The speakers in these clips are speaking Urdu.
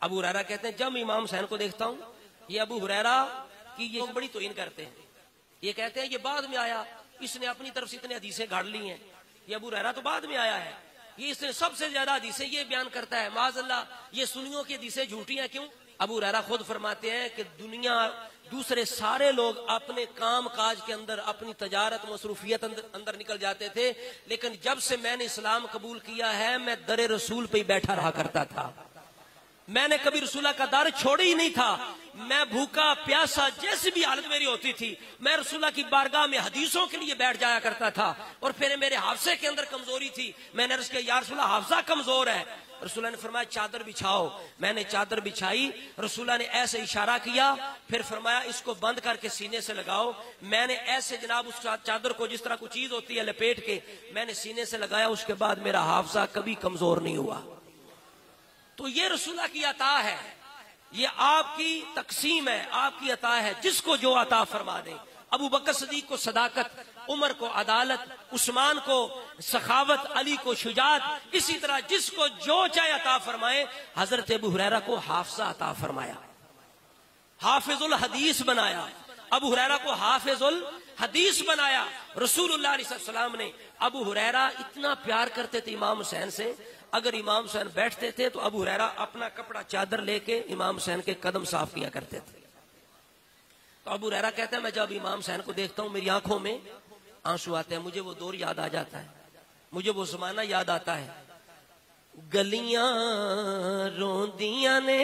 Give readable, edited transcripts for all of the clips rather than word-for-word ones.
ابو ہریرہ کہتے ہیں جب امام حسین کو دیکھتا ہوں، یہ ابو ہریرہ کی یہ بڑی توہین کرتے ہیں، یہ کہتے ہیں یہ بعد میں آیا، اس نے اپنی طرف سے اتنے حدیثیں گھڑ لی ہیں، یہ ابو ہریرہ تو بعد میں آیا ہے، یہ اس نے سب سے زیادہ حدیثیں یہ بیان کرتا ہے، معاذ اللہ یہ سنیوں کی حدیثیں جھوٹی ہیں۔ کیوں؟ ابو ہریرہ خود فرماتے ہیں کہ دنیا دوسرے سارے لوگ اپنے کام کاج کے اندر اپنی تجارت مصروفیت اندر نکل جاتے تھے، لیکن جب سے میں نے اسلام قبول کیا ہے میں در رسول پہ ہی بیٹھا رہا کرتا تھا، میں نے کبھی رسول اللہ کا در چھوڑا ہی نہیں تھا، میں بھوکا پیاسا جیسی بھی حالت میری ہوتی تھی میں رسول اللہ کی بارگاہ میں حدیثوں کے لیے بیٹھ جایا کرتا تھا، اور پھر میرے حافظے کے اندر کمزوری تھی، میں نے عرض کیا یا رسول اللہ حافظہ کمزور ہے، رسول اللہ نے فرمایا چادر بچھاؤ، میں نے چادر بچھائی، رسول اللہ نے ایسے اشارہ کیا، پھر فرمایا اس کو بند کر کے سینے سے لگاؤ، میں نے ایسے جناب اس چادر کو جس طرح کوئی چیز ہوتی ہے لپیٹ کے میں نے سینے سے لگایا، اس کے بعد میرا حافظہ کبھی کمزور نہیں ہوا۔ تو یہ رسول اللہ کی عطا ہے، یہ آپ کی تقسیم ہے، آپ کی عطا ہے، جس کو جو عطا فرما دیں۔ ابو بکر صدیق کو صداقت، عمر کو عدالت، عثمان کو سخاوت، علی کو شجاعت، اسی طرح جس کو جو چاہے عطا فرمائے۔ حضرت ابو ہریرہ کو حافظہ عطا فرمایا، حافظ الحدیث بنایا، ابو ہریرہ کو حافظ الحدیث بنایا۔ رسول اللہ علیہ السلام نے ابو ہریرہ اتنا پیار کرتے تھے امام حسین سے، اگر امام حسین بیٹھتے تھے تو ابو ہریرہ اپنا کپڑا چادر لے کے امام حسین کے قدم صاف کیا کرتے تھے۔ تو ابو ہریرہ کہتے ہیں میں جب امام حسین کو دیکھتا ہوں میری آنکھوں میں آنسو آتے ہیں، مجھے وہ دور یاد آ جاتا ہے، مجھے وہ زمانہ یاد آتا ہے۔ گلیاں روندیاں نے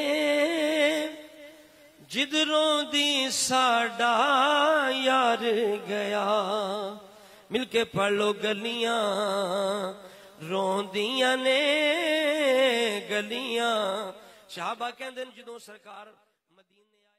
جد روندی ساڈا یار گیا، مل کے پڑھ لو گلیاں روندیاں نے گلیاں۔ صحابہ کہندے جدوں سرکار مدینے